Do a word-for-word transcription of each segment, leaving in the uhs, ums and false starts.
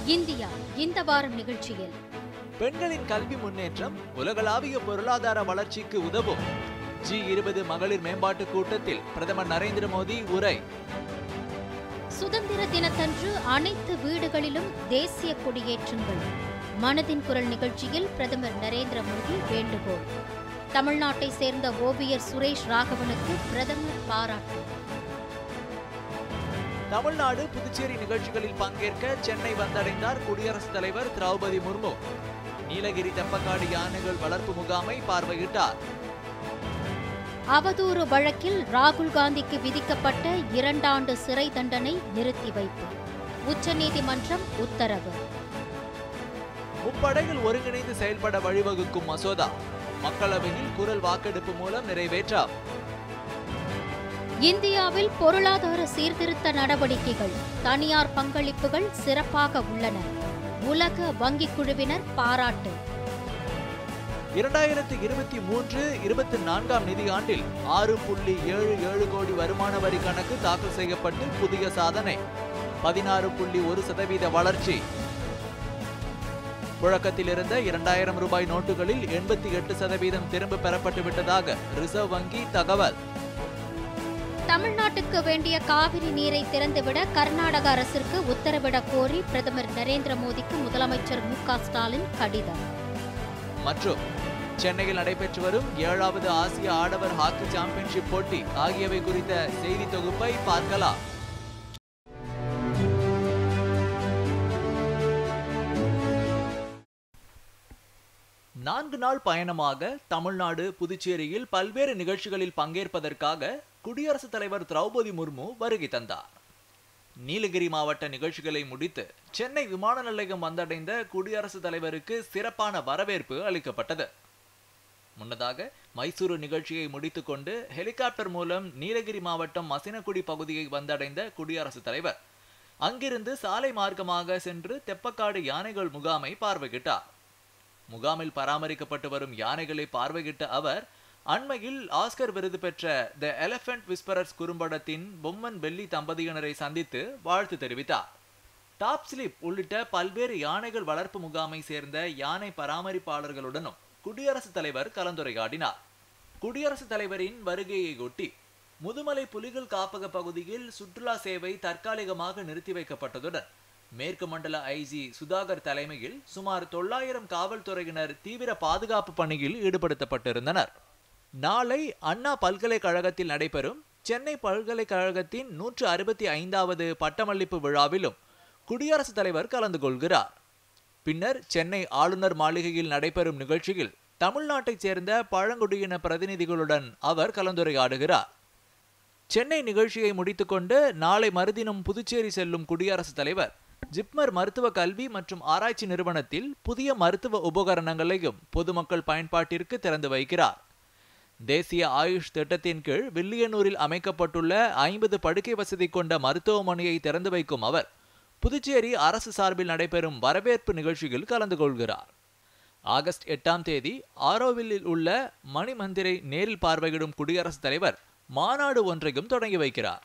India இந்த வாரம் நிகழ்ச்சியில் பெண்களின் கல்வி முன்னேற்றம் உலகளாவிய பொருளாதார வளர்ச்சிக்கு உதவும். ஜி இருபது மகளிர் மேம்பாட்டு கூட்டத்தில் பிரதமர் நரேந்திர மோடி உரை. சுதந்திர தினத்தன்று அனைத்து வீடுகளிலும் தேசிய கொடியேற்றுங்கள். மனதின் குரல் நிகழ்ச்சியில் பிரதமர் நரேந்திர மோடி வேண்டுகோள். தமிழ்நாட்டை சேர்ந்த ஓவியர் சுரேஷ் ராகவனுக்கு பிரதமர் பாராட்டு. தமிழ்நாடு புதுச்சேரி நிகழ்ச்சிகளில் பங்கேற்க சென்னை வந்தடைந்தார் குடியரசுத் தலைவர் திரௌபதி முர்மு. நீலகிரி தெப்பக்காடு யானைகள் வளர்ப்பு முகாமை பார்வையிட்டார். அவதூறு வழக்கில் ராகுல் காந்திக்கு விதிக்கப்பட்ட இரண்டாண்டு சிறை தண்டனை நிறுத்தி வைப்பு. உச்சநீதிமன்றம் உத்தரவு. முப்படைகள் ஒருங்கிணைந்து செயல்பட வழிவகுக்கும் மசோதா மக்களவையில் குரல் வாக்கெடுப்பு மூலம் நிறைவேற்றம். இந்தியாவில் பொருளாதார சீர்திருத்த நடவடிக்கைகள், தனியார் பங்களிப்புகள் சிறப்பாக உள்ளன. உலக வங்கிக் குழுவினர் பாராட்டு. இரண்டாயிரத்தி இருபத்தி மூன்று இருபத்தி நான்காம் நிதியாண்டில் ஆறு புள்ளி ஏழு ஏழு கோடி வருமான வரி கணக்கு தாக்கல் செய்யப்பட்டு புதிய சாதனை. பதினாறு புள்ளி ஒரு சதவீத வளர்ச்சி. புழக்கத்தில் இருந்த இரண்டாயிரம் ரூபாய் நோட்டுகளில் எண்பத்தி எட்டு சதவீதம் திரும்ப பெறப்பட்டு விட்டதாக ரிசர்வ் வங்கி தகவல். தமிழ்நாட்டுக்கு வேண்டிய காவிரி நீரை திறந்துவிட கர்நாடக அரசிற்கு உத்தரவிடக் கோரி பிரதமர் நரேந்திர மோடிக்கு முதலமைச்சர் மு க ஸ்டாலின் கடிதம். மற்றும் சென்னையில் நடைபெற்று வரும் ஏழாவது ஆசிய ஆடவர் ஹாக்கி சாம்பியன்ஷிப் போட்டி ஆகியவை குறித்த செய்தி தொகுப்பை பார்க்கலாம். நான்கு நாள் பயணமாக தமிழ்நாடு புதுச்சேரியில் பல்வேறு நிகழ்ச்சிகளில் பங்கேற்பதற்காக குடியரசுத் தலைவர் திரௌபதி முர்மு வருகை தந்தார். நீலகிரி மாவட்ட நிகழ்ச்சிகளை முடித்து சென்னை விமான நிலையம் வந்தடைந்த குடியரசுத் தலைவருக்கு சிறப்பான வரவேற்பு அளிக்கப்பட்டது. முன்னதாக மைசூரு நிகழ்ச்சியை முடித்துக் கொண்டு ஹெலிகாப்டர் மூலம் நீலகிரி மாவட்டம் மசினகுடி பகுதியை வந்தடைந்த குடியரசுத் தலைவர் அங்கிருந்து சாலை மார்க்கமாக சென்று தெப்பக்காடு யானைகள் முகாமை பார்வையிட்டார். முகாமில் பராமரிக்கப்பட்டு வரும் யானைகளை பார்வையிட்ட அவர் அண்மையில் ஆஸ்கர் விருது பெற்ற த எலிஃபென்ட் விஸ்பரர்ஸ் குறும்படத்தின் பொம்மன் பெல்லி தம்பதியினரை சந்தித்து வாழ்த்து தெரிவித்தார். டாப் ஸ்லிப் உள்ளிட்ட பல்வேறு யானைகள் வளர்ப்பு முகாமை சேர்ந்த யானை பராமரிப்பாளர்களுடனும் குடியரசுத் தலைவர் கலந்துரையாடினார். குடியரசுத் தலைவரின் வருகையை ஒட்டி முதுமலை புலிகள் காப்பக பகுதியில் சுற்றுலா சேவை தற்காலிகமாக நிறுத்தி வைக்கப்பட்டதுடன் மேற்கு மண்டல ஐஜி சுதாகர் தலைமையில் சுமார் தொள்ளாயிரம் காவல்துறையினர் தீவிர பாதுகாப்பு பணியில் ஈடுபடுத்தப்பட்டிருந்தனர். நாளை அண்ணா பல்கலைக்கழகத்தில் நடைபெறும் சென்னை பல்கலைக்கழகத்தின் நூற்று அறுபத்தி ஐந்தாவது பட்டமளிப்பு விழாவிலும் குடியரசுத் தலைவர் கலந்து கொள்கிறார். பின்னர் சென்னை ஆளுநர் மாளிகையில் நடைபெறும் நிகழ்ச்சியில் தமிழ்நாட்டைச் சேர்ந்த பழங்குடியின பிரதிநிதிகளுடன் அவர் கலந்துரையாடுகிறார். சென்னை நிகழ்ச்சியை முடித்துக்கொண்டு நாளை மறுதினம் புதுச்சேரி செல்லும் குடியரசுத் தலைவர் ஜிப்மர் மருத்துவ கல்வி மற்றும் ஆராய்ச்சி நிறுவனத்தில் புதிய மருத்துவ உபகரணங்களையும் பொதுமக்கள் பயன்பாட்டிற்கு திறந்து வைக்கிறார். தேசிய ஆயுஷ் திட்டத்தின் கீழ் வில்லியனூரில் அமைக்கப்பட்டுள்ள ஐம்பது படுக்கை வசதி கொண்ட மருத்துவமனையை திறந்து வைக்கும் அவர் புதுச்சேரி அரசு சார்பில் நடைபெறும் வரவேற்பு நிகழ்ச்சியில் கலந்து கொள்கிறார். ஆகஸ்ட் எட்டாம் தேதி ஆரோவில்லில் உள்ள மணி மந்திரை நேரில் பார்வையிடும் குடியரசுத் தலைவர் மாநாடு ஒன்றையும் தொடங்கி வைக்கிறார்.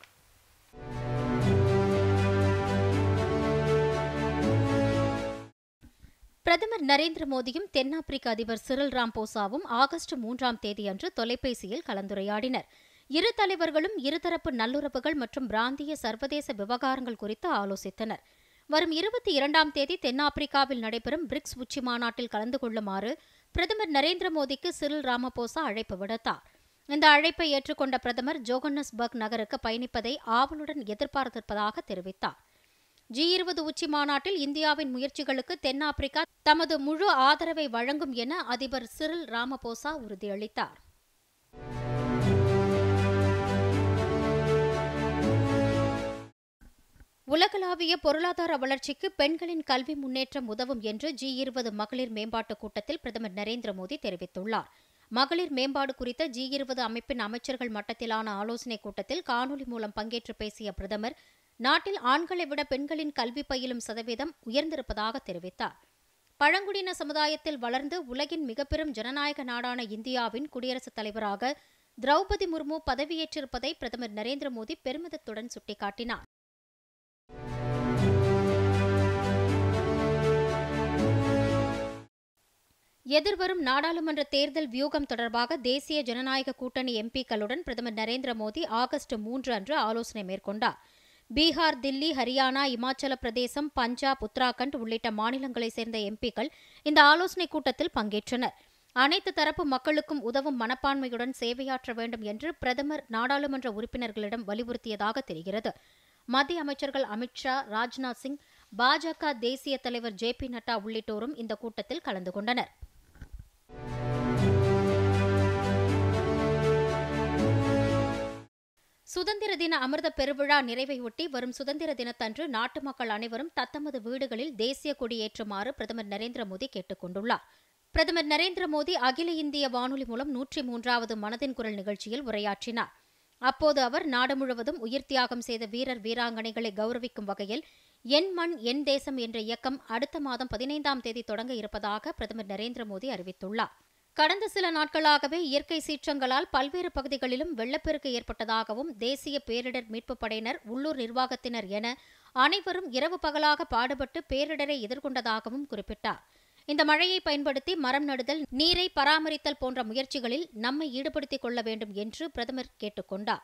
பிரதமர் நரேந்திர மோடியும் தென்னாப்பிரிக்க அதிபர் சிரில் ராம்போசாவும் ஆகஸ்ட் மூன்றாம் தேதியன்று தொலைபேசியில் கலந்துரையாடினர். இரு தலைவர்களும் இருதரப்பு நல்லுறவுகள் மற்றும் பிராந்திய சர்வதேச விவகாரங்கள் குறித்து ஆலோசித்தனர். வரும் இருபத்தி இரண்டாம் தேதி தென்னாப்பிரிக்காவில் நடைபெறும் பிரிக்ஸ் உச்சி மாநாட்டில் கலந்து கொள்ளுமாறு பிரதமர் நரேந்திர மோடிக்கு சிரில் ராமபோசா அழைப்பு விடுத்தார். இந்த அழைப்பை ஏற்றுக்கொண்ட பிரதமர் ஜோகன்னஸ்பர்க் நகருக்கு பயணிப்பதை ஆவலுடன் எதிர்பார்த்திருப்பதாக தெரிவித்தார். ஜி இருபது உச்சி மாநாட்டில் இந்தியாவின் முயற்சிகளுக்கு தென்னாப்பிரிக்கா தமது முழு ஆதரவை வழங்கும் என அதிபர் சிரில் ராமபோசா உறுதியளித்தார். உலகளாவிய பொருளாதார வளர்ச்சிக்கு பெண்களின் கல்வி முன்னேற்றம் உதவும் என்று ஜி இருபது மகளிர் மேம்பாட்டுக் கூட்டத்தில் பிரதமர் நரேந்திர மோடி தெரிவித்துள்ளார். மகளிர் மேம்பாடு குறித்த ஜி இருபது அமைப்பின் அமைச்சர்கள் மட்டத்திலான ஆலோசனைக் கூட்டத்தில் காணொலி மூலம் பங்கேற்று பேசிய பிரதமர் நாட்டில் ஆண்களை விட பெண்களின் கல்வி பயிலும் சதவீதம் உயர்ந்திருப்பதாக தெரிவித்தார். பழங்குடியின சமுதாயத்தில் வளர்ந்து உலகின் மிகப்பெரும் ஜனநாயக நாடான இந்தியாவின் குடியரசுத் தலைவராக திரௌபதி முர்மு பதவியேற்றிருப்பதை பிரதமர் நரேந்திர மோடி பெருமிதத்துடன் சுட்டிக்காட்டினார். எதிர்வரும் நாடாளுமன்ற தேர்தல் வியூகம் தொடர்பாக தேசிய ஜனநாயக கூட்டணி எம்பிக்களுடன் பிரதமர் நரேந்திர மோடி ஆகஸ்ட் மூன்று அன்று ஆலோசனை மேற்கொண்டார். பீகார், தில்லி, ஹரியானா, இமாச்சல பிரதேசம், பஞ்சாப், உத்தராகண்ட் உள்ளிட்ட மாநிலங்களைச் சேர்ந்த எம்பிக்கள் இந்த ஆலோசனைக் கூட்டத்தில் பங்கேற்றனர். அனைத்து தரப்பு மக்களுக்கும் உதவும் மனப்பான்மையுடன் சேவையாற்ற வேண்டும் என்று பிரதமர் நாடாளுமன்ற உறுப்பினர்களிடம் வலியுறுத்தியதாக தெரிகிறது. மத்திய அமைச்சர்கள் அமித் ஷா, ராஜ்நாத் சிங், பாஜக தேசிய தலைவர் ஜே பி நட்டா உள்ளிட்டோரும் இந்த கூட்டத்தில் கலந்து கொண்டனர். சுதந்திர தின அமிர்த பெருவிழா நிறைவையொட்டி வரும் சுதந்திர தினத்தன்று நாட்டு மக்கள் அனைவரும் தத்தமது வீடுகளில் தேசிய கொடியேற்றுமாறு பிரதமர் நரேந்திர மோடி கேட்டுக் கொண்டுள்ளார். பிரதமர் நரேந்திர மோடி அகில இந்திய வானொலி மூலம் நூற்றி மூன்றாவது மனதின் குரல் நிகழ்ச்சியில் உரையாற்றினார். அப்போது அவர் நாடு முழுவதும் உயிர் தியாகம் செய்த வீரர் வீராங்கனைகளை கௌரவிக்கும் வகையில் என் மண் என் தேசம் என்ற இயக்கம் அடுத்த மாதம் பதினைந்தாம் தேதி தொடங்க இருப்பதாக பிரதமர் நரேந்திர மோடி அறிவித்துள்ளார். கடந்த சில நாட்களாகவே இயற்கை சீற்றங்களால் பல்வேறு பகுதிகளிலும் வெள்ளப்பெருக்கு ஏற்பட்டதாகவும் தேசிய பேரிடர் மீட்புப் படையினர், உள்ளூர் நிர்வாகத்தினர் என அனைவரும் இரவு பகலாக பாடுபட்டு பேரிடரை எதிர்கொண்டதாகவும் குறிப்பிட்டார். இந்த மழையை பயன்படுத்தி மரம் நடுதல், நீரை பராமரித்தல் போன்ற முயற்சிகளில் நம்மை ஈடுபடுத்திக் கொள்ள வேண்டும் என்று பிரதமர் கேட்டுக் கொண்டார்.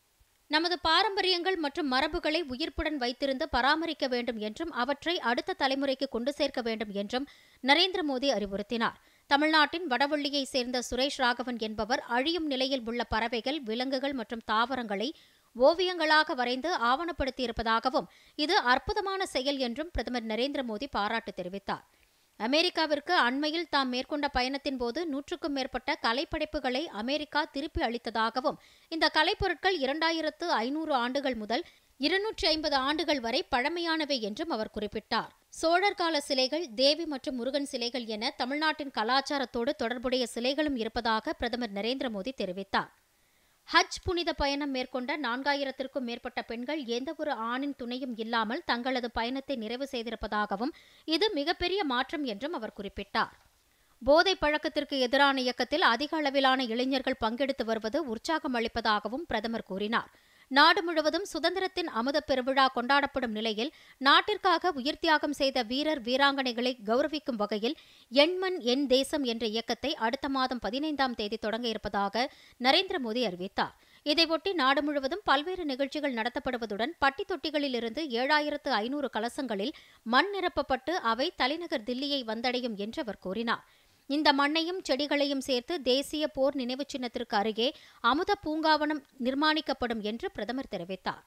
நமது பாரம்பரியங்கள் மற்றும் மரபுகளை உயிர்ப்புடன் வைத்திருந்து பராமரிக்க வேண்டும் என்றும் அவற்றை அடுத்த தலைமுறைக்கு கொண்டு சேர்க்க வேண்டும் என்றும் நரேந்திர மோடி அறிவுறுத்தினார். தமிழ்நாட்டின் வடவள்ளியைச் சேர்ந்த சுரேஷ் ராகவன் என்பவர் அழியும் நிலையில் உள்ள பறவைகள், விலங்குகள் மற்றும் தாவரங்களை ஓவியங்களாக வரைந்து ஆவணப்படுத்தியிருப்பதாகவும் இது அற்புதமான செயல் என்றும் பிரதமர் நரேந்திர மோடி பாராட்டு தெரிவித்தார். அமெரிக்காவிற்கு அண்மையில் தாம் மேற்கொண்ட பயணத்தின் போது நூற்றுக்கும் மேற்பட்ட கலைப்படைப்புகளை அமெரிக்கா திருப்பி அளித்ததாகவும் இந்த கலைப்பொருட்கள் இரண்டாயிரத்து ஐநூறு ஆண்டுகள் முதல் இருநூற்றி ஐம்பது ஆண்டுகள் வரை பழமையானவை என்றும் அவர் குறிப்பிட்டார். சோழர் கால சிலைகள், தேவி மற்றும் முருகன் சிலைகள் என தமிழ்நாட்டின் கலாச்சாரத்தோடு தொடர்புடைய சிலைகளும் இருப்பதாக பிரதமர் நரேந்திர மோடி தெரிவித்தார். ஹஜ் புனித பயணம் மேற்கொண்ட நான்காயிரத்திற்கும் மேற்பட்ட பெண்கள் எந்தவொரு ஆணின் துணையும் இல்லாமல் தங்களது பயணத்தை நிறைவு செய்திருப்பதாகவும் இது மிகப்பெரிய மாற்றம் என்றும் அவர் குறிப்பிட்டார். போதைப் பழக்கத்திற்கு எதிரான இயக்கத்தில் அதிக அளவிலான இளைஞர்கள் பங்கெடுத்து வருவது உற்சாகம் அளிப்பதாகவும் பிரதமர் கூறினார். நாடு முழுவதும் சுதந்திரத்தின் அமுத பெருவிழா கொண்டாடப்படும் நிலையில் நாட்டிற்காக உயிர் தியாகம் செய்த வீரர் வீராங்கனைகளை கௌரவிக்கும் வகையில் என் மண் என் தேசம் என்ற இயக்கத்தை அடுத்த மாதம் பதினைந்தாம் தேதி தொடங்க இருப்பதாக நரேந்திர மோடி அறிவித்தார். இதையொட்டி நாடு முழுவதும் பல்வேறு நிகழ்ச்சிகள் நடத்தப்படுவதுடன் பட்டி தொட்டிகளிலிருந்து ஏழாயிரத்து ஐநூறு கலசங்களில் மண் நிரப்பப்பட்டு அவை தலைநகர் தில்லியை வந்தடையும் என்று அவர் கூறினார். இந்த மண்ணையும் செடிகளையும் சேர்த்து தேசிய போர் நினைவுச் சின்னத்திற்கு அருகே அமுத பூங்காவனம் நிர்மாணிக்கப்படும் என்று பிரதமர் தெரிவித்தார்.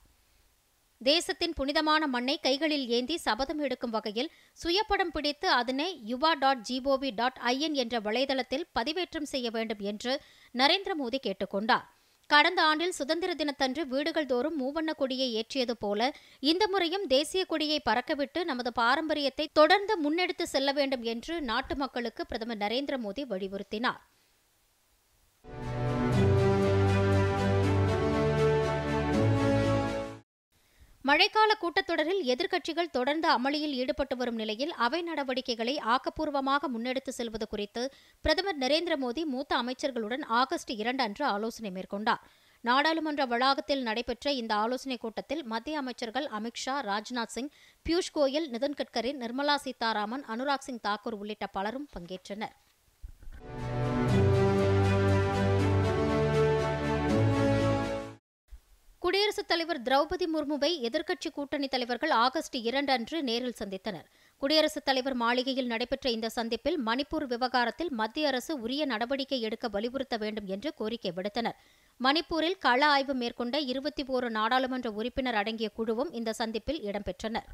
தேசத்தின் புனிதமான மண்ணை கைகளில் ஏந்தி சபதம் எடுக்கும் வகையில் சுயப்படம் பிடித்து அதனை Yuva dot G O V dot I N என்ற வலைதளத்தில் பதிவேற்றம் செய்ய வேண்டும் என்று நரேந்திர மோடி கேட்டுக் கொண்டார். கடந்த ஆண்டில் சுதந்திர தினத்தன்று வீடுகள் தோறும் மூவண்ண கொடியை ஏற்றியது போல இந்த முறையும் தேசிய கொடியை பறக்கவிட்டு நமது பாரம்பரியத்தை தொடர்ந்து முன்னெடுத்து செல்ல வேண்டும் என்று நாட்டு மக்களுக்கு பிரதமர் நரேந்திர மோடி வலியுறுத்தினார். மழைக்கால கூட்டத்தொடரில் எதிர்க்கட்சிகள் தொடர்ந்து அமளியில் ஈடுபட்டு வரும் நிலையில் அவை நடவடிக்கைகளை ஆக்கப்பூர்வமாக முன்னெடுத்து செல்வது குறித்து பிரதமர் நரேந்திர மோடி மூத்த அமைச்சர்களுடன் ஆகஸ்ட் இரண்டு அன்று ஆலோசனை மேற்கொண்டார். நாடாளுமன்ற வளாகத்தில் நடைபெற்ற இந்த ஆலோசனைக் கூட்டத்தில் மத்திய அமைச்சர்கள் அமித் ஷா, ராஜ்நாத் சிங், பியூஷ் கோயல், நிதின் கட்கரி, நிர்மலா சீதாராமன், அனுராக் சிங் தாக்கூர் உள்ளிட்ட பலரும் பங்கேற்றனர். குடியரசுத் தலைவர் திரௌபதி முர்முவை எதிர்க்கட்சி கூட்டணி தலைவர்கள் ஆகஸ்ட் இரண்டு அன்று நேரில் சந்தித்தனர். குடியரசுத் தலைவர் மாளிகையில் நடைபெற்ற இந்த சந்திப்பில் மணிப்பூர் விவகாரத்தில் மத்திய அரசு உரிய நடவடிக்கை எடுக்க வலியுறுத்த வேண்டும் என்று கோரிக்கை விடுத்தனர். மணிப்பூரில் கள ஆய்வு மேற்கொண்ட இருபத்தி ஓரு நாடாளுமன்ற உறுப்பினர் அடங்கிய குழுவும் இந்த சந்திப்பில் இடம்பெற்றனர்.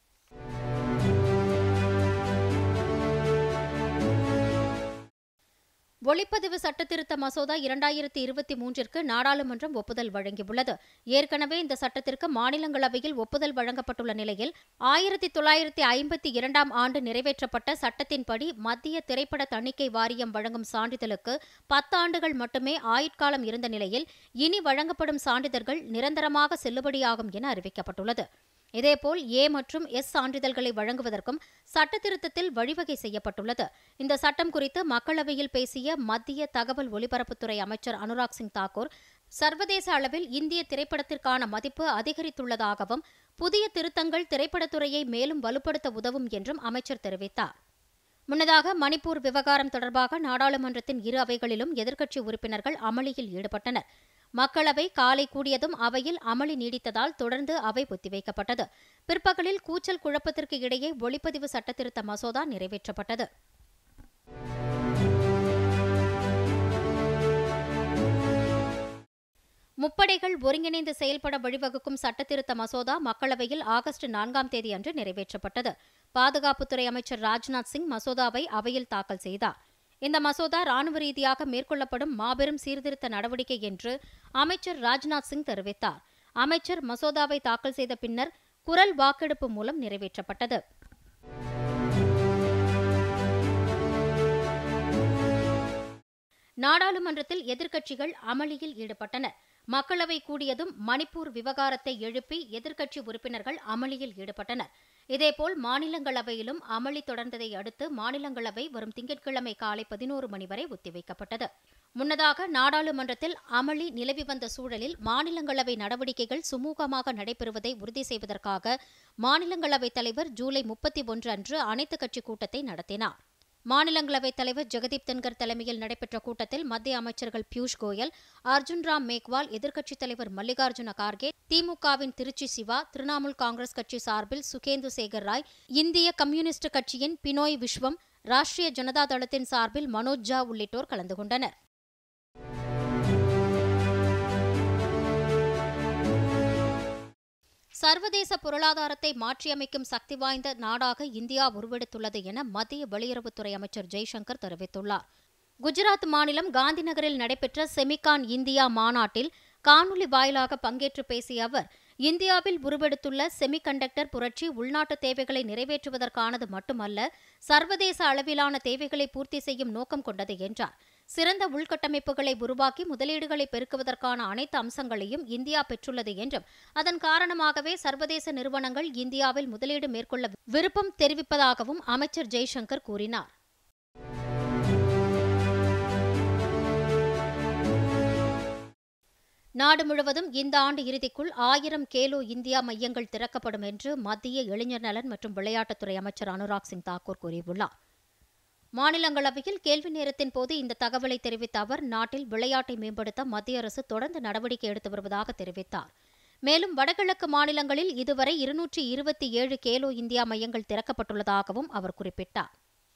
ஒளிப்பதிவு சட்டத்திருத்த மசோதா இரண்டாயிரத்தி இருபத்தி மூன்றிற்கு நாடாளுமன்றம் ஒப்புதல் வழங்கியுள்ளது. ஏற்கனவே இந்த சட்டத்திற்கு மாநிலங்களவையில் ஒப்புதல் வழங்கப்பட்டுள்ள நிலையில் ஆயிரத்தி தொள்ளாயிரத்தி ஐம்பத்தி இரண்டாம் ஆண்டு நிறைவேற்றப்பட்ட சட்டத்தின்படி மத்திய திரைப்பட தணிக்கை வாரியம் வழங்கும் சான்றிதழுக்கு பத்து ஆண்டுகள் மட்டுமே ஆயுட்காலம் இருந்த நிலையில் இனி வழங்கப்படும் சான்றிதழ்கள் நிரந்தரமாக செல்லுபடியாகும் என அறிவிக்கப்பட்டுள்ளது. இதேபோல் ஏ மற்றும் எஸ் சான்றிதழ்களை வழங்குவதற்கும் சட்டத்திருத்தத்தில் வழிவகை செய்யப்பட்டுள்ளது. இந்த சட்டம் குறித்து மக்களவையில் பேசிய மத்திய தகவல் ஒலிபரப்புத்துறை அமைச்சர் அனுராக் சிங் தாக்கூர், சர்வதேச அளவில் இந்திய திரைப்படத்திற்கான மதிப்பு அதிகரித்துள்ளதாகவும் புதிய திருத்தங்கள் திரைப்படத்துறையை மேலும் வலுப்படுத்த உதவும் என்றும் அமைச்சர் தெரிவித்தார். முன்னதாக மணிப்பூர் விவகாரம் தொடர்பாக நாடாளுமன்றத்தின் இரு அவைகளிலும் எதிர்க்கட்சி உறுப்பினர்கள் அமளியில் ஈடுபட்டனர். மக்களவை காலை கூடியதும் அவையில் அமளி நீடித்ததால் தொடர்ந்து அவை ஒத்திவைக்கப்பட்டது. பிற்பகலில் கூச்சல் குழப்பத்திற்கு இடையே ஒளிப்பதிவு சட்டத்திருத்த மசோதா நிறைவேற்றப்பட்டது. முப்படைகள் ஒருங்கிணைந்து செயல்பட வழிவகுக்கும் சட்டத்திருத்த மசோதா மக்களவையில் ஆகஸ்ட் நான்காம் தேதி அன்று நிறைவேற்றப்பட்டது. பாதுகாப்புத்துறை அமைச்சர் ராஜ்நாத் சிங் மசோதாவை அவையில் தாக்கல் செய்தார். இந்த மசோதா ராணுவ ரீதியாக மேற்கொள்ளப்படும் மாபெரும் சீர்திருத்த நடவடிக்கை என்று அமைச்சர் ராஜ்நாத் சிங் தெரிவித்தார். அமைச்சர் மசோதாவை தாக்கல் செய்த பின்னர் குரல் வாக்கெடுப்பு மூலம் நிறைவேற்றப்பட்டது. நாடாளுமன்றத்தில் எதிர்க்கட்சிகள் அமளியில் ஈடுபட்டனர். மக்களவை கூடியதும் மணிப்பூர் விவகாரத்தை எழுப்பி எதிர்க்கட்சி உறுப்பினர்கள் அமளியில் ஈடுபட்டனர். இதேபோல் மாநிலங்களவையிலும் அமளி தொடர்ந்ததை அடுத்து மாநிலங்களவை வரும் திங்கட்கிழமை காலை பதினோரு மணி வரை ஒத்திவைக்கப்பட்டது. முன்னதாக நாடாளுமன்றத்தில் அமளி நிலவி வந்த சூழலில் மாநிலங்களவை நடவடிக்கைகள் சுமூகமாக நடைபெறுவதை உறுதி செய்வதற்காக மாநிலங்களவைத் தலைவர் ஜூலை முப்பத்தி ஒன்று அன்று அனைத்துக் கட்சி கூட்டத்தை நடத்தினார். மாநிலங்களவைத் தலைவர் ஜெகதீப் தன்கர் தலைமையில் நடைபெற்ற கூட்டத்தில் மத்திய அமைச்சர்கள் பியூஷ் கோயல், அர்ஜுன் ராம் மேக்வால், எதிர்க்கட்சித் தலைவர் மல்லிகார்ஜுன கார்கே, திமுகவின் திருச்சி சிவா, திரிணாமுல் காங்கிரஸ் கட்சி சார்பில் சுகேந்து சேகர் ராய், இந்திய கம்யூனிஸ்ட் கட்சியின் பினோய் விஸ்வம், ராஷ்டிரிய ஜனதா தளத்தின் சார்பில் மனோஜ் ஜா உள்ளிட்டோர் கலந்து கொண்டனர். சர்வதேச பொருளாதாரத்தை மாற்றியமைக்கும் சக்தி வாய்ந்த நாடாக இந்தியா உருவெடுத்துள்ளது என மத்திய வெளியுறவுத்துறை அமைச்சர் ஜெய்சங்கர் தெரிவித்துள்ளார். குஜராத் மாநிலம் காந்திநகரில் நடைபெற்ற செமிகான் இந்தியா மாநாட்டில் காணொலி வாயிலாக பங்கேற்று பேசிய அவர், இந்தியாவில் உருவெடுத்துள்ள செமிகண்டக்டர் புரட்சி உள்நாட்டு தேவைகளை நிறைவேற்றுவதற்கானது மட்டுமல்ல, சர்வதேச அளவிலான தேவைகளை பூர்த்தி செய்யும் நோக்கம் கொண்டது என்றார். சிறந்த உள்கட்டமைப்புகளை உருவாக்கி முதலீடுகளை பெருக்குவதற்கான அனைத்து அம்சங்களையும் இந்தியா பெற்றுள்ளது என்றும், அதன் காரணமாகவே சர்வதேச நிறுவனங்கள் இந்தியாவில் முதலீடு மேற்கொள்ள விருப்பம் தெரிவிப்பதாகவும் அமைச்சர் ஜெய்சங்கர் கூறினார். நாடு முழுவதும் இந்த ஆண்டு இறுதிக்குள் ஆயிரம் கேலோ இந்தியா மையங்கள் திறக்கப்படும் என்று மத்திய இளைஞர் நலன் மற்றும் விளையாட்டுத்துறை அமைச்சர் அனுராக் சிங் தாக்கூர் கூறியுள்ளார். மாநிலங்களவையில் கேள்வி நேரத்தின் போது இந்த தகவலை தெரிவித்த அவர், நாட்டில் விளையாட்டை மேம்படுத்த மத்திய அரசு தொடர்ந்து நடவடிக்கை எடுத்து வருவதாக தெரிவித்தார். மேலும் வடகிழக்கு மாநிலங்களில் இதுவரை இருநூற்றி இருபத்தி ஏழு கேலோ இந்தியா மையங்கள் திறக்கப்பட்டுள்ளதாகவும் அவர் குறிப்பிட்டார்.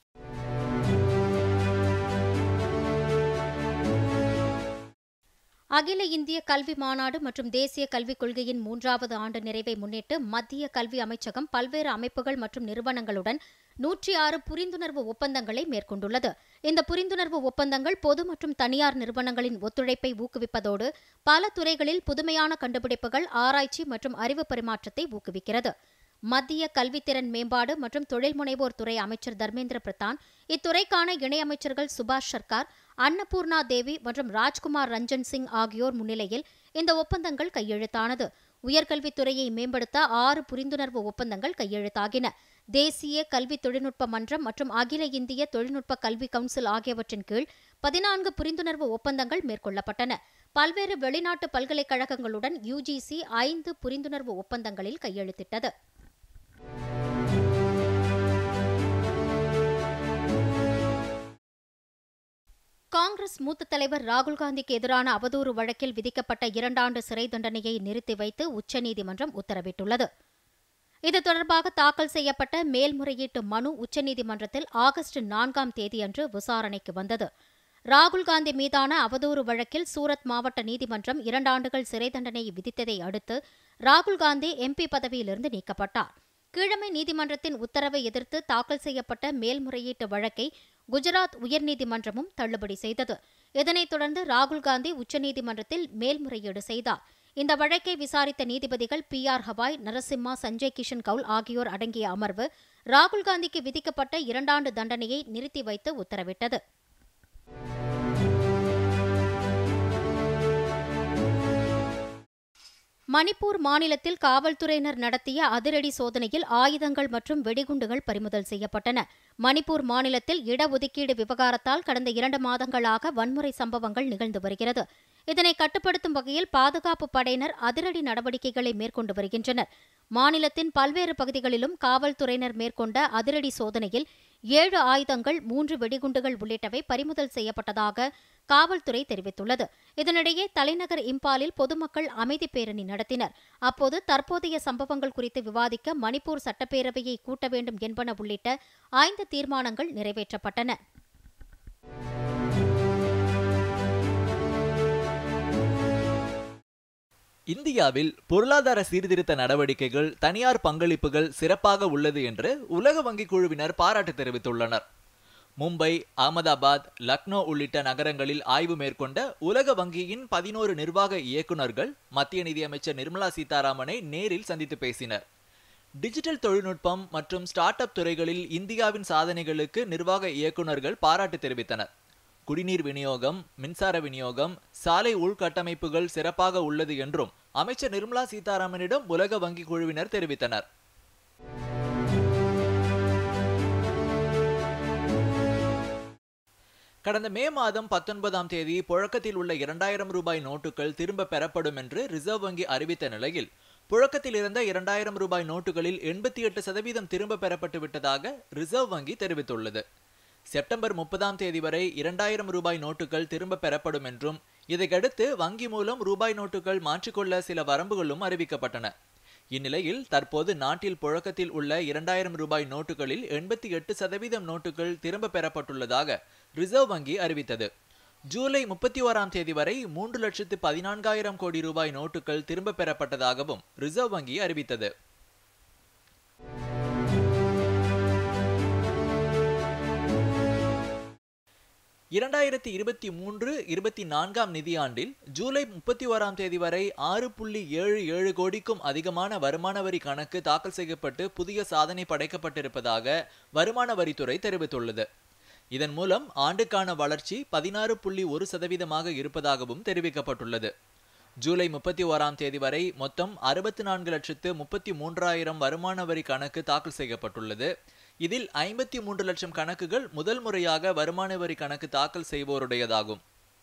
அகில இந்திய கல்வி மாநாடு மற்றும் தேசிய கல்விக் கொள்கையின் மூன்றாவது ஆண்டு நிறைவை முன்னிட்டு மத்திய கல்வி அமைச்சகம் பல்வேறு அமைப்புகள் மற்றும் நிறுவனங்களுடன் நூற்றி ஆறு புரிந்துணர்வு ஒப்பந்தங்களை மேற்கொண்டுள்ளது. இந்த புரிந்துணர்வு ஒப்பந்தங்கள் பொது மற்றும் தனியார் நிறுவனங்களின் ஒத்துழைப்பை ஊக்குவிப்பதோடு பல துறைகளில் புதுமையான கண்டுபிடிப்புகள், ஆராய்ச்சி மற்றும் அறிவு பரிமாற்றத்தை ஊக்குவிக்கிறது. மத்திய கல்வித்திறன் மேம்பாடு மற்றும் தொழில் முனைவோர் துறை அமைச்சர் தர்மேந்திர பிரதான், இத்துறைக்கான இணையமைச்சர்கள் சுபாஷ் சர்க்கார், அன்னபூர்ணா தேவி மற்றும் ராஜ்குமார் ரஞ்சன் சிங் ஆகியோர் முன்னிலையில் இந்த ஒப்பந்தங்கள் கையெழுத்தானது. உயர்கல்வித்துறையை மேம்படுத்த ஆறு புரிந்துணர்வு ஒப்பந்தங்கள் கையெழுத்தாகின. தேசிய கல்வி தொழில்நுட்ப மன்றம் மற்றும் அகில இந்திய தொழில்நுட்ப கல்வி கவுன்சில் ஆகியவற்றின் கீழ் பதினான்கு புரிந்துணர்வு ஒப்பந்தங்கள் மேற்கொள்ளப்பட்டன. பல்வேறு வெளிநாட்டு பல்கலைக்கழகங்களுடன் யுஜிசி ஐந்து புரிந்துணர்வு ஒப்பந்தங்களில் கையெழுத்திட்டது. காங்கிரஸ் மூத்த தலைவர் ராகுல்காந்திக்கு எதிரான அவதூறு வழக்கில் விதிக்கப்பட்ட இரண்டாண்டு சிறை தண்டனையை நிறுத்தி வைத்து உச்சநீதிமன்றம் உத்தரவிட்டுள்ளது. இது தொடர்பாக தாக்கல் செய்யப்பட்ட மேல்முறையீட்டு மனு உச்சநீதிமன்றத்தில் ஆகஸ்ட் நான்காம் தேதியன்று விசாரணைக்கு வந்தது. ராகுல்காந்தி மீதான அவதூறு வழக்கில் சூரத் மாவட்ட நீதிமன்றம் இரண்டாண்டுகள் சிறை தண்டனையை விதித்ததை அடுத்து ராகுல்காந்தி எம்பி பதவியிலிருந்து நீக்கப்பட்டார். கீழமை நீதிமன்றத்தின் உத்தரவை எதிர்த்து தாக்கல் செய்யப்பட்ட மேல்முறையீட்டு வழக்கை குஜராத் உயர்நீதிமன்றமும் தள்ளுபடி செய்தது. இதனைத் தொடர்ந்து ராகுல்காந்தி உச்சநீதிமன்றத்தில் மேல்முறையீடு செய்தார். இந்த வழக்கை விசாரித்த நீதிபதிகள் பி ஆர் ஹவாய், நரசிம்மா, சஞ்சய் கிஷன் கவுல் ஆகியோர் அடங்கிய அமர்வு ராகுல்காந்திக்கு விதிக்கப்பட்ட இரண்டாண்டு தண்டனையை நிறுத்தி வைத்து உத்தரவிட்டது. மணிப்பூர் மாநிலத்தில் காவல்துறையினர் நடத்திய அதிரடி சோதனையில் ஆயுதங்கள் மற்றும் வெடிகுண்டுகள் பறிமுதல் செய்யப்பட்டன. மணிப்பூர் மாநிலத்தில் இடஒதுக்கீடு விவகாரத்தால் கடந்த இரண்டு மாதங்களாக வன்முறை சம்பவங்கள் நிகழ்ந்து வருகிறது. இதனை கட்டுப்படுத்தும் வகையில் பாதுகாப்பு படையினர் அதிரடி நடவடிக்கைகளை மேற்கொண்டு வருகின்றனர். மாநிலத்தின் பல்வேறு பகுதிகளிலும் காவல்துறையினர் மேற்கொண்ட அதிரடி சோதனையில் ஏழு ஆயுதங்கள், மூன்று வெடிகுண்டுகள் உள்ளிட்டவை பறிமுதல் செய்யப்பட்டதாக காவல்துறை தெரிவித்துள்ளது. இதனிடையே தலைநகர் இம்பாலில் பொதுமக்கள் அமைதி பேரணி நடத்தினர். அப்போது தற்போதைய சம்பவங்கள் குறித்து விவாதிக்க மணிப்பூர் சட்டப்பேரவையை கூட்ட வேண்டும் என்பன உள்ளிட்ட ஐந்து தீர்மானங்கள் நிறைவேற்றப்பட்டன. இந்தியாவில் பொருளாதார சீர்திருத்த நடவடிக்கைகள், தனியார் பங்களிப்புகள் சிறப்பாக உள்ளது என்று உலக வங்கி குழுவினர் பாராட்டு தெரிவித்துள்ளனர். மும்பை, அகமதாபாத், லக்னோ உள்ளிட்ட நகரங்களில் ஆய்வு மேற்கொண்ட உலக வங்கியின் பதினோரு நிர்வாக இயக்குநர்கள் மத்திய நிதியமைச்சர் நிர்மலா சீதாராமனை நேரில் சந்தித்து பேசினர். டிஜிட்டல் தொழில்நுட்பம் மற்றும் ஸ்டார்ட் அப் துறைகளில் இந்தியாவின் சாதனைகளுக்கு நிர்வாக இயக்குநர்கள் பாராட்டு தெரிவித்தனர். குடிநீர் விநியோகம், மின்சார விநியோகம், சாலை உள்கட்டமைப்புகள் சிறப்பாக உள்ளது என்றும் அமைச்சர் நிர்மலா சீதாராமனிடம் உலக வங்கி குழுவினர் தெரிவித்தனர். கடந்த மே மாதம் பத்தொன்பதாம் தேதி புழக்கத்தில் உள்ள இரண்டாயிரம் ரூபாய் நோட்டுகள் திரும்ப பெறப்படும் என்று ரிசர்வ் வங்கி அறிவித்த நிலையில் புழக்கத்தில் இருந்த இரண்டாயிரம் ரூபாய் நோட்டுகளில் எண்பத்தி எட்டு சதவீதம் திரும்ப பெறப்பட்டு விட்டதாக ரிசர்வ் வங்கி தெரிவித்துள்ளது. செப்டம்பர் முப்பதாம் தேதி வரை இரண்டாயிரம் ரூபாய் நோட்டுகள் திரும்ப பெறப்படும் என்றும் இதையடுத்து வங்கி மூலம் ரூபாய் நோட்டுகள் மாற்றிக்கொள்ள சில வரம்புகளும் அறிவிக்கப்பட்டன. இந்நிலையில் தற்போது நாட்டில் புழக்கத்தில் உள்ள இரண்டாயிரம் ரூபாய் நோட்டுகளில் எண்பத்தி எட்டு சதவீதம் நோட்டுகள் திரும்ப பெறப்பட்டுள்ளதாக ரிசர்வ் வங்கி அறிவித்தது. ஜூலை முப்பத்தி ஓராம் தேதி வரை மூன்று லட்சத்து பதினான்காயிரம் கோடி ரூபாய் நோட்டுகள் திரும்ப பெறப்பட்டதாகவும் ரிசர்வ் வங்கி அறிவித்தது. இரண்டாயிரத்தி இருபத்தி மூன்று இருபத்தி நான்காம் நிதியாண்டில் ஜூலை முப்பத்தி ஓராம் தேதி வரை ஆறு புள்ளி ஏழு ஏழு கோடிக்கும் அதிகமான வருமான வரி கணக்கு தாக்கல் செய்யப்பட்டு புதிய சாதனை படைக்கப்பட்டிருப்பதாக வருமான வரித்துறை தெரிவித்துள்ளது. இதன் மூலம் ஆண்டுக்கான வளர்ச்சி பதினாறு புள்ளி ஒரு சதவீதமாக இருப்பதாகவும் தெரிவிக்கப்பட்டுள்ளது. ஜூலை முப்பத்தி ஓராம் தேதி வரை மொத்தம் அறுபத்தி நான்கு லட்சத்து முப்பத்தி மூன்றாயிரம் வருமான வரி கணக்கு தாக்கல் செய்யப்பட்டுள்ளது. இதில் ஐம்பத்தி மூன்று லட்சம் கணக்குகள் முதல் முறையாக வருமான வரி கணக்கு தாக்கல் செய்வோருடையதாகும்.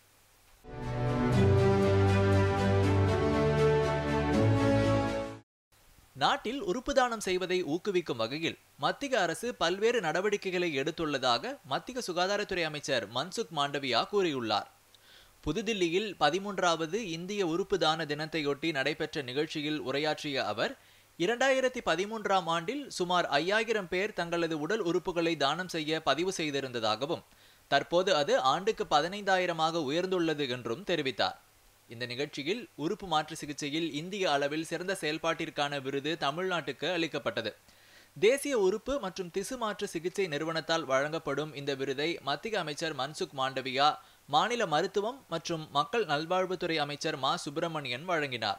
நாட்டில் உறுப்பு தானம் செய்வதை ஊக்குவிக்கும் வகையில் மத்திய அரசு பல்வேறு நடவடிக்கைகளை எடுத்துள்ளதாக மத்திய சுகாதாரத்துறை அமைச்சர் மன்சுக் மாண்டவியா கூறியுள்ளார். புதுதில்லியில் பதிமூன்றாவது இந்திய உறுப்பு தான தினத்தையொட்டி நடைபெற்ற நிகழ்ச்சியில் உரையாற்றிய அவர், இரண்டாயிரத்தி பதிமூன்றாம் ஆண்டில் சுமார் ஐயாயிரம் பேர் தங்களது உடல் உறுப்புகளை தானம் செய்ய பதிவு செய்திருந்ததாகவும் தற்போது அது ஆண்டுக்கு பதினைந்தாயிரமாக உயர்ந்துள்ளது என்றும் தெரிவித்தார். இந்த நிகழ்ச்சியில் உறுப்பு மாற்று சிகிச்சையில் இந்திய அளவில் சிறந்த செயல்பாட்டிற்கான விருது தமிழ்நாட்டுக்கு அளிக்கப்பட்டது. தேசிய உறுப்பு மற்றும் திசு மாற்று சிகிச்சை நிறுவனத்தால் வழங்கப்படும் இந்த விருதை மத்திய அமைச்சர் மன்சுக் மாண்டவியா மாநில மருத்துவம் மற்றும் மக்கள் நல்வாழ்வுத்துறை அமைச்சர் மா சுப்பிரமணியன் வழங்கினார்.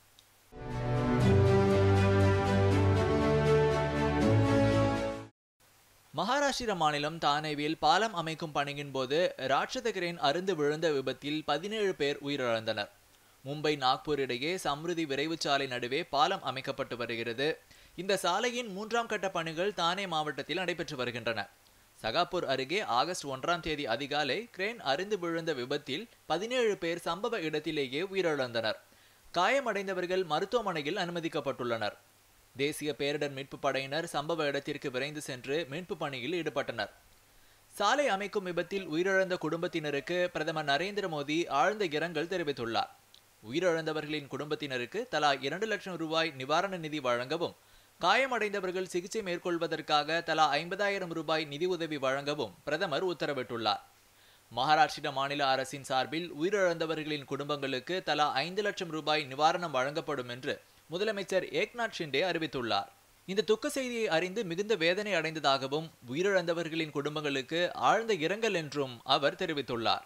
மகாராஷ்டிர மாநிலம் தானேவில் பாலம் அமைக்கும் பணியின் போது ராட்சத கிரேன் அருந்து விழுந்த விபத்தில் பதினேழு பேர் உயிரிழந்தனர். மும்பை நாக்பூர் இடையே சம்ருதி விரைவு சாலை நடுவே பாலம் அமைக்கப்பட்டு வருகிறது. இந்த சாலையின் மூன்றாம் கட்ட பணிகள் தானே மாவட்டத்தில் நடைபெற்று வருகின்றன. சகாப்பூர் அருகே ஆகஸ்ட் ஒன்றாம் தேதி அதிகாலை கிரேன் அருந்து விழுந்த விபத்தில் பதினேழு பேர் சம்பவ இடத்திலேயே உயிரிழந்தனர். காயமடைந்தவர்கள் மருத்துவமனையில் அனுமதிக்கப்பட்டுள்ளனர். தேசிய பேரிடர் மீட்பு படையினர் சம்பவ இடத்திற்கு விரைந்து சென்று மீட்பு பணியில் ஈடுபட்டனர். சாலை அமைக்கும் விபத்தில் உயிரிழந்த குடும்பத்தினருக்கு பிரதமர் நரேந்திர மோடி ஆழ்ந்த இரங்கல் தெரிவித்துள்ளார். உயிரிழந்தவர்களின் குடும்பத்தினருக்கு தலா இரண்டு லட்சம் ரூபாய் நிவாரண நிதி வழங்கவும், காயமடைந்தவர்கள் சிகிச்சை மேற்கொள்வதற்காக தலா ஐம்பதாயிரம் ரூபாய் நிதி உதவி வழங்கவும் பிரதமர் உத்தரவிட்டுள்ளார். மகாராஷ்டிர மாநில அரசின் சார்பில் உயிரிழந்தவர்களின் குடும்பங்களுக்கு தலா ஐந்து லட்சம் ரூபாய் நிவாரணம் வழங்கப்படும் என்று முதலமைச்சர் ஏக்நாத் ஷிண்டே அறிவித்துள்ளார். இந்த துக்க செய்தியை அறிந்து மிகுந்த வேதனை அடைந்ததாகவும் உயிரிழந்தவர்களின் குடும்பங்களுக்கு ஆழ்ந்த இரங்கல் என்றும் அவர் தெரிவித்துள்ளார்.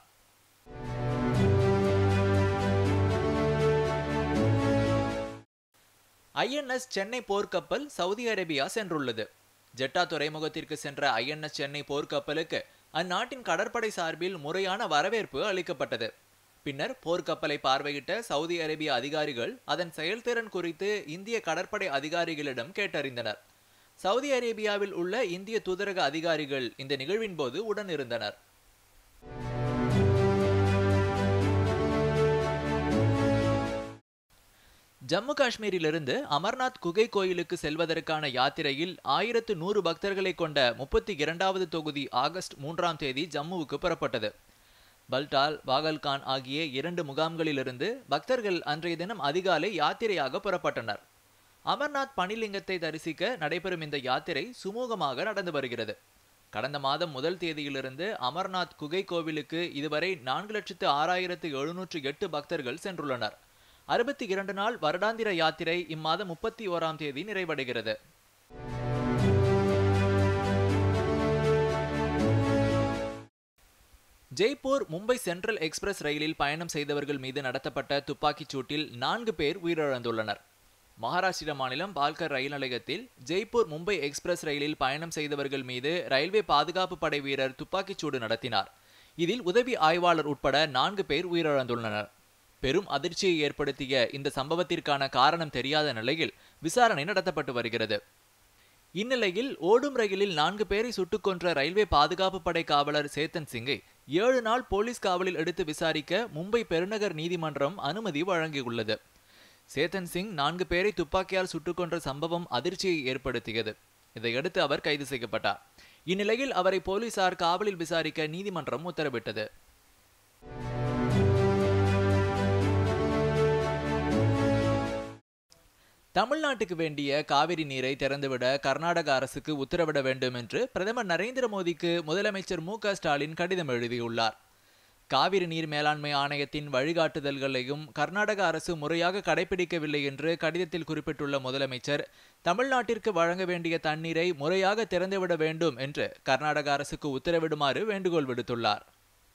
ஐ என் எஸ் சென்னை போர்க்கப்பல் சவுதி அரேபியா சென்றுள்ளது. ஜெட்டா துறைமுகத்திற்கு சென்ற ஐ என் எஸ் சென்னை போர்க்கப்பலுக்கு அந்நாட்டின் கடற்படை சார்பில் முறையான வரவேற்பு அளிக்கப்பட்டது. பின்னர் போர்க்கப்பலை பார்வையிட்ட சவுதி அரேபிய அதிகாரிகள் அதன் செயல்திறன் குறித்து இந்திய கடற்படை அதிகாரிகளிடம் கேட்டறிந்தனர். சவுதி அரேபியாவில் உள்ள இந்திய தூதரக அதிகாரிகள் இந்த நிகழ்வின் போது உடன் இருந்தனர். ஜம்மு காஷ்மீரிலிருந்து அமர்நாத் குகை கோயிலுக்கு செல்வதற்கான யாத்திரையில் ஆயிரத்து நூறு பக்தர்களை கொண்ட முப்பத்தி இரண்டாவது தொகுதி ஆகஸ்ட் மூன்றாம் தேதி ஜம்முவுக்கு புறப்பட்டது. பல்டால், பாகல்கான் ஆகிய இரண்டு முகாம்களிலிருந்து பக்தர்கள் அன்றைய தினம் அதிகாலை யாத்திரையாக புறப்பட்டனர். அமர்நாத் பனிலிங்கத்தை தரிசிக்க நடைபெறும் இந்த யாத்திரை சுமூகமாக நடந்து வருகிறது. கடந்த மாதம் முதல் தேதியிலிருந்து அமர்நாத் குகை கோவிலுக்கு இதுவரை நான்கு லட்சத்து ஆறாயிரத்து எழுநூற்று எட்டு பக்தர்கள் சென்றுள்ளனர். அறுபத்தி இரண்டு நாள் வருடாந்திர யாத்திரை இம்மாதம் முப்பத்தி ஓராம் தேதி நிறைவடைகிறது. ஜெய்ப்பூர் மும்பை சென்ட்ரல் எக்ஸ்பிரஸ் ரயிலில் பயணம் செய்தவர்கள் மீது நடத்தப்பட்ட துப்பாக்கிச் சூட்டில் நான்கு பேர் உயிரிழந்துள்ளனர். மகாராஷ்டிர மாநிலம் பால்கர் ரயில் நிலையத்தில் ஜெய்ப்பூர் மும்பை எக்ஸ்பிரஸ் ரயிலில் பயணம் செய்தவர்கள் மீது ரயில்வே பாதுகாப்பு படை வீரர் துப்பாக்கிச் சூடு நடத்தினார். இதில் உதவி ஆய்வாளர் உட்பட நான்கு பேர் உயிரிழந்துள்ளனர். பெரும் அதிர்ச்சியை ஏற்படுத்திய இந்த சம்பவத்திற்கான காரணம் தெரியாத நிலையில் விசாரணை நடத்தப்பட்டு வருகிறது. இந்நிலையில் ஓடும் ரயிலில் நான்கு பேரை சுட்டுக் கொன்ற ரயில்வே பாதுகாப்பு படை காவலர் சேத்தன் சிங்கை ஏழு நாள் போலீஸ் காவலில் எடுத்து விசாரிக்க மும்பை பெருநகர் நீதிமன்றம் அனுமதி வழங்கியுள்ளது. சேத்தன் சிங் நான்கு பேரை துப்பாக்கியால் சுட்டுக் கொன்ற சம்பவம் அதிர்ச்சியை ஏற்படுத்தியது. இதையடுத்து அவர் கைது செய்யப்பட்டார். இந்நிலையில் அவரை போலீசார் காவலில் விசாரிக்க நீதிமன்றம் உத்தரவிட்டது. தமிழ்நாட்டுக்கு வேண்டிய காவிரி நீரை திறந்துவிட கர்நாடக அரசுக்கு உத்தரவிட வேண்டும் என்று பிரதமர் நரேந்திர மோடிக்கு முதலமைச்சர் மு க ஸ்டாலின் கடிதம் எழுதியுள்ளார். காவிரி நீர் மேலாண்மை ஆணையத்தின் வழிகாட்டுதல்களையும் கர்நாடக அரசு முறையாக கடைபிடிக்கவில்லை என்று கடிதத்தில் குறிப்பிட்டுள்ள முதலமைச்சர், தமிழ்நாட்டிற்கு வழங்க வேண்டிய தண்ணீரை முறையாக திறந்துவிட வேண்டும் என்று கர்நாடக அரசுக்கு உத்தரவிடுமாறு வேண்டுகோள் விடுத்துள்ளார்.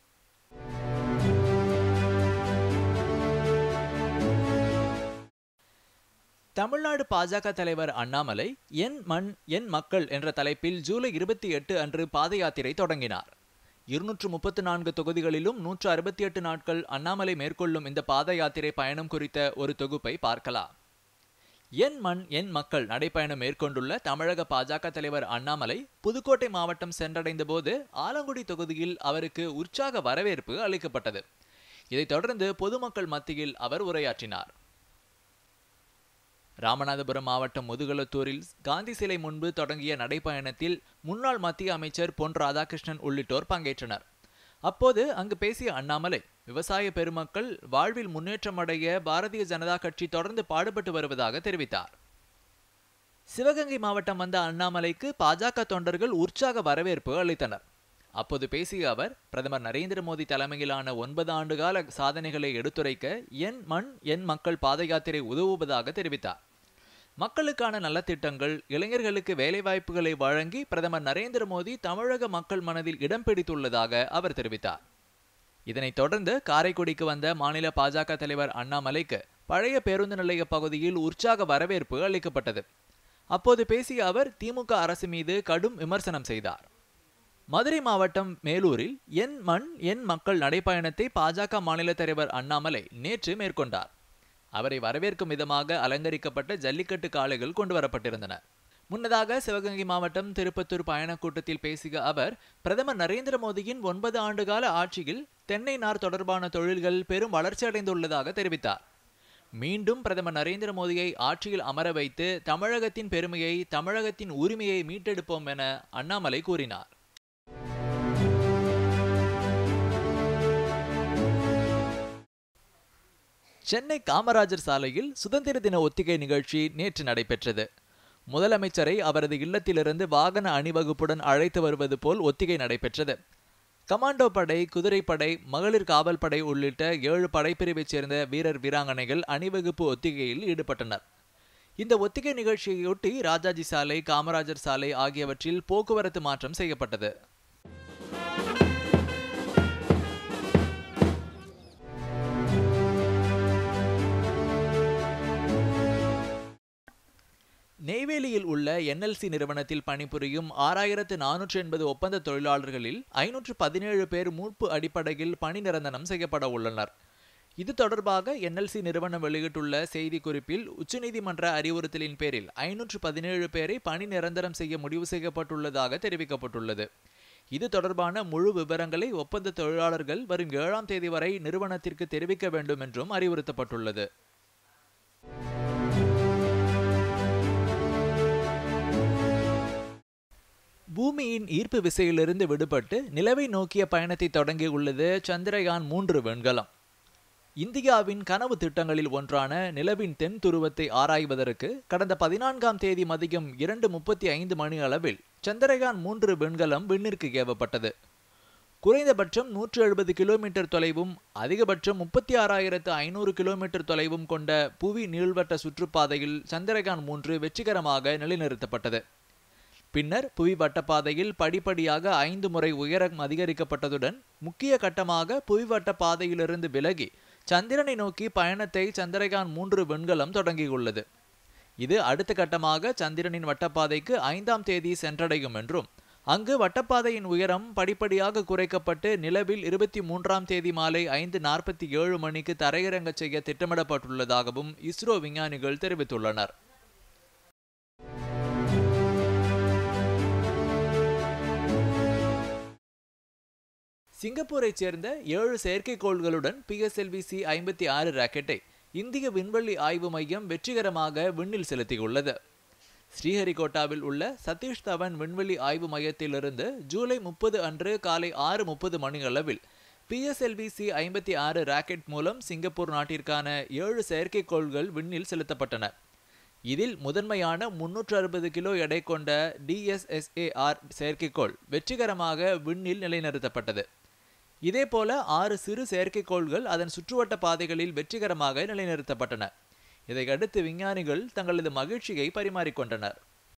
தமிழ்நாடு பாஜக தலைவர் அண்ணாமலை என் மண் என் மக்கள் என்ற தலைப்பில் ஜூலை இருபத்தி எட்டு அன்று பாத யாத்திரை தொடங்கினார். இருநூற்று முப்பத்து நான்கு தொகுதிகளிலும் நூற்று அறுபத்தி எட்டு நாட்கள் அண்ணாமலை மேற்கொள்ளும் இந்த பாத யாத்திரை பயணம் குறித்த ஒரு தொகுப்பை பார்க்கலாம். என் மண் என் மக்கள் நடைப்பயணம் மேற்கொண்டுள்ள தமிழக பாஜக தலைவர் அண்ணாமலை புதுக்கோட்டை மாவட்டம் சென்றடைந்த போது ஆலங்குடி தொகுதியில் அவருக்கு உற்சாக வரவேற்பு அளிக்கப்பட்டது. இதைத் தொடர்ந்து பொதுமக்கள் மத்தியில் அவர் உரையாற்றினார். ராமநாதபுரம் மாவட்டம் முதுகுளத்தூரில் காந்தி சிலை முன்பு தொடங்கிய நடைப்பயணத்தில் முன்னாள் மத்திய அமைச்சர் பொன் ராதாகிருஷ்ணன் உள்ளிட்டோர் பங்கேற்றனர். அப்போது அங்கு பேசிய அண்ணாமலை, விவசாய பெருமக்கள் வாழ்வில் முன்னேற்றமடைய பாரதிய ஜனதா கட்சி தொடர்ந்து பாடுபட்டு வருவதாக தெரிவித்தார். சிவகங்கை மாவட்டம் வந்த அண்ணாமலைக்கு பாஜக தொண்டர்கள் உற்சாக வரவேற்பு அளித்தனர். அப்போது பேசிய அவர், பிரதமர் நரேந்திர மோடி தலைமையிலான ஒன்பது ஆண்டுகால சாதனைகளை எடுத்துரைக்க என் மண் என் மக்கள் பாத யாத்திரை உதவுவதாக தெரிவித்தார். மக்களுக்கான நலத்திட்டங்கள், இளைஞர்களுக்கு வேலைவாய்ப்புகளை வழங்கி பிரதமர் நரேந்திர மோடி தமிழக மக்கள் மனதில் இடம் பிடித்துள்ளதாக அவர் தெரிவித்தார். இதனைத் தொடர்ந்து காரைக்குடிக்கு வந்த மாநில பாஜக தலைவர் அண்ணாமலைக்கு பழைய பேருந்து நிலைய பகுதியில் உற்சாக வரவேற்பு அளிக்கப்பட்டது. அப்போது பேசிய அவர் திமுக அரசு மீது கடும் விமர்சனம் செய்தார். மதுரை மாவட்டம் மேலூரில் என் மண் என் மக்கள் நடைப்பயணத்தை பாஜக மாநில தலைவர் அண்ணாமலை நேற்று மேற்கொண்டார். அவரை வரவேற்கும் விதமாக அலங்கரிக்கப்பட்ட ஜல்லிக்கட்டு காளைகள் கொண்டு வரப்பட்டிருந்தன. முன்னதாக சிவகங்கை மாவட்டம் திருப்பத்தூர் பயணக் கூட்டத்தில் பேசிய அவர், பிரதமர் நரேந்திர மோடியின் ஒன்பது ஆண்டுகால ஆட்சியில் தென்னை நார் தொடர்பான தொழில்கள் பெரும் வளர்ச்சி அடைந்துள்ளதாக தெரிவித்தார். மீண்டும் பிரதமர் நரேந்திர மோடியை ஆட்சியில் அமர வைத்து தமிழகத்தின் பெருமையை, தமிழகத்தின் உரிமையை மீட்டெடுப்போம் என அண்ணாமலை கூறினார். சென்னை காமராஜர் சாலையில் சுதந்திர தின ஒத்திகை நிகழ்ச்சி நேற்று நடைபெற்றது. முதலமைச்சரை அவரது இல்லத்திலிருந்து வாகன அணிவகுப்புடன் அழைத்து வருவது போல் ஒத்திகை நடைபெற்றது. கமாண்டோ படை, குதிரைப்படை, மகளிர் காவல் படை உள்ளிட்ட ஏழு படைப்பிரிவைச் சேர்ந்த வீரர் வீராங்கனைகள் அணிவகுப்பு ஒத்திகையில் ஈடுபட்டனர். இந்த ஒத்திகை நிகழ்ச்சியையொட்டி ராஜாஜி சாலை, காமராஜர் சாலை ஆகியவற்றில் போக்குவரத்து மாற்றம் செய்யப்பட்டது. நெய்வேலியில் உள்ள என் எல் சி நிறுவனத்தில் பணிபுரியும் ஆறாயிரத்து நானூற்று எண்பது ஒப்பந்த தொழிலாளர்களில் ஐநூற்று பதினேழு பேர் மூப்பு அடிப்படையில் பணி நிரந்தரம் செய்யப்பட உள்ளனர். இது தொடர்பாக என் எல் சி நிறுவனம் வெளியிட்டுள்ள செய்தி குறிப்பில், உச்சநீதிமன்ற அறிவுறுத்தலின் பேரில் ஐநூற்று பதினேழு பேரை பணி நிரந்தரம் செய்ய முடிவு செய்யப்பட்டுள்ளதாக தெரிவிக்கப்பட்டுள்ளது. இது தொடர்பான முழு விவரங்களை ஒப்பந்த தொழிலாளர்கள் வரும் ஏழாம் தேதி வரை நிறுவனத்திற்கு தெரிவிக்க வேண்டும் என்றும் அறிவுறுத்தப்பட்டுள்ளது. பூமியின் ஈர்ப்பு விசையிலிருந்து விடுபட்டு நிலவை நோக்கிய பயணத்தை தொடங்கியுள்ளது சந்திரயான் மூன்று விண்கலம். இந்தியாவின் கனவு திட்டங்களில் ஒன்றான நிலவின் தென் துருவத்தை ஆராய்வதற்கு கடந்த பதினான்காம் தேதி மதியம் இரண்டு முப்பத்தி ஐந்து மணி அளவில் சந்திரயான் மூன்று விண்கலம் விண்ணிற்கு ஏவப்பட்டது. குறைந்தபட்சம் நூற்று எழுபது கிலோமீட்டர் தொலைவும் அதிகபட்சம் முப்பத்தி ஆறாயிரத்து ஐநூறு கிலோமீட்டர் தொலைவும் கொண்ட புவி நீள்வட்ட சுற்றுப்பாதையில் சந்திரயான் மூன்று வெற்றிகரமாக நிலைநிறுத்தப்பட்டது. பின்னர் புவி வட்டப்பாதையில் படிப்படியாக ஐந்து முறை உயரம் அதிகரிக்கப்பட்டதுடன் முக்கிய கட்டமாக புவி வட்டப்பாதையிலிருந்து விலகி சந்திரனை நோக்கி பயணத்தை சந்திரயான் மூன்று விண்கலம் தொடங்கியுள்ளது. இது அடுத்த கட்டமாக சந்திரனின் வட்டப்பாதைக்கு ஐந்தாம் தேதி சென்றடையும் என்றும் அங்கு வட்டப்பாதையின் உயரம் படிப்படியாக குறைக்கப்பட்டு நிலவில் இருபத்தி மூன்றாம் தேதி மாலை ஐந்து நாற்பத்தி ஏழு மணிக்கு தரையிறங்க செய்ய திட்டமிடப்பட்டுள்ளதாகவும் இஸ்ரோ விஞ்ஞானிகள் தெரிவித்துள்ளனர். சிங்கப்பூரைச் சேர்ந்த ஏழு செயற்கைக்கோள்களுடன் P S L V C ஐம்பத்தி ஆறு ராக்கெட்டை இந்திய விண்வெளி ஆய்வு மையம் வெற்றிகரமாக விண்ணில் செலுத்தியுள்ளது. ஸ்ரீஹரிகோட்டாவில் உள்ள சதீஷ் தவன் விண்வெளி ஆய்வு மையத்திலிருந்து ஜூலை முப்பது அன்று காலை ஆறு முப்பது மணியளவில் P S L V C ஐம்பத்தி ஆறு ராக்கெட் மூலம் சிங்கப்பூர் நாட்டிற்கான ஏழு செயற்கைக்கோள்கள் விண்ணில் செலுத்தப்பட்டன. இதில் முதன்மையான முன்னூற்று அறுபது கிலோ எடை கொண்ட D S S A R செயற்கைக்கோள் வெற்றிகரமாக விண்ணில் நிலைநிறுத்தப்பட்டது. இதேபோல ஆறு சிறு செயற்கைக்கோள்கள் அதன் சுற்றுவட்ட பாதைகளில் வெற்றிகரமாக நிலைநிறுத்தப்பட்டன. இதையடுத்து விஞ்ஞானிகள் தங்களது மகிழ்ச்சியை பரிமாறிக்கொண்டனர்.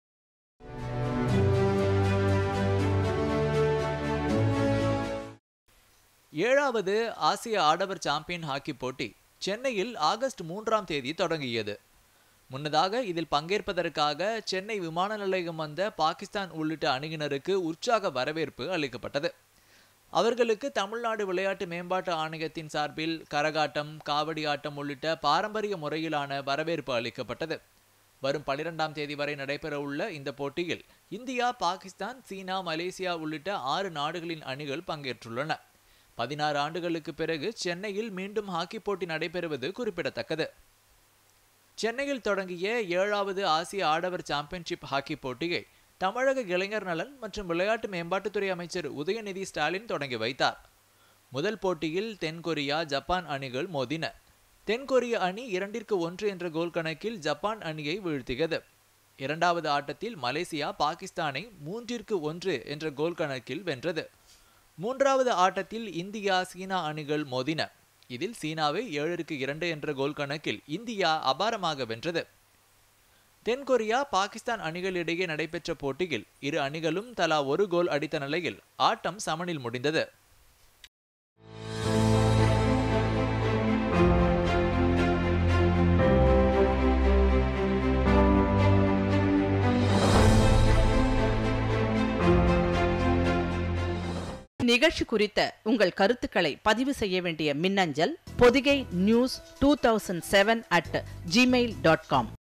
ஏழாவது ஆசிய ஆடவர் சாம்பியன் ஹாக்கி போட்டி சென்னையில் ஆகஸ்ட் மூன்றாம் தேதி தொடங்கியது. முன்னதாக இதில் பங்கேற்பதற்காக சென்னை விமான நிலையம் வந்த பாகிஸ்தான் உள்ளிட்ட அணியினருக்கு உற்சாக வரவேற்பு அளிக்கப்பட்டது. அவர்களுக்கு தமிழ்நாடு விளையாட்டு மேம்பாட்டு ஆணையத்தின் சார்பில் கரகாட்டம், காவடி ஆட்டம் உள்ளிட்ட பாரம்பரிய முறையிலான வரவேற்பு அளிக்கப்பட்டது. வரும் பனிரெண்டாம் தேதி வரை நடைபெறவுள்ள இந்த போட்டியில் இந்தியா, பாகிஸ்தான், சீனா, மலேசியா உள்ளிட்ட ஆறு நாடுகளின் அணிகள் பங்கேற்றுள்ளன. பதினாறு ஆண்டுகளுக்கு பிறகு சென்னையில் மீண்டும் ஹாக்கி போட்டி நடைபெறுவது குறிப்பிடத்தக்கது. சென்னையில் தொடங்கிய ஏழாவது ஆசிய ஆடவர் சாம்பியன்ஷிப் ஹாக்கி போட்டியை தமிழக இளைஞர் நலன் மற்றும் விளையாட்டு மேம்பாட்டுத்துறை அமைச்சர் உதயநிதி ஸ்டாலின் தொடங்கி வைத்தார். முதல் போட்டியில் தென்கொரியா, ஜப்பான் அணிகள் மோதின. தென்கொரிய அணி இரண்டிற்கு ஒன்று என்ற கோல் கணக்கில் ஜப்பான் அணியை வீழ்த்தியது. இரண்டாவது ஆட்டத்தில் மலேசியா பாகிஸ்தானை மூன்றிற்கு ஒன்று என்ற கோல் கணக்கில் வென்றது. மூன்றாவது ஆட்டத்தில் இந்தியா, சீனா அணிகள் மோதின. இதில் சீனாவை ஏழுக்கு இரண்டு என்ற கோல் கணக்கில் இந்தியா அபாரமாக வென்றது. தென்கொரியா, பாகிஸ்தான் அணிகளிடையே நடைபெற்ற போட்டியில் இரு அணிகளும் தலா ஒரு கோல் அடித்த நிலையில் ஆட்டம் சமனில் முடிந்தது. நிகழ்ச்சி குறித்த உங்கள் கருத்துக்களை பதிவு செய்ய வேண்டிய மின்னஞ்சல் Pothigai news two thousand seven at Gmail dot com.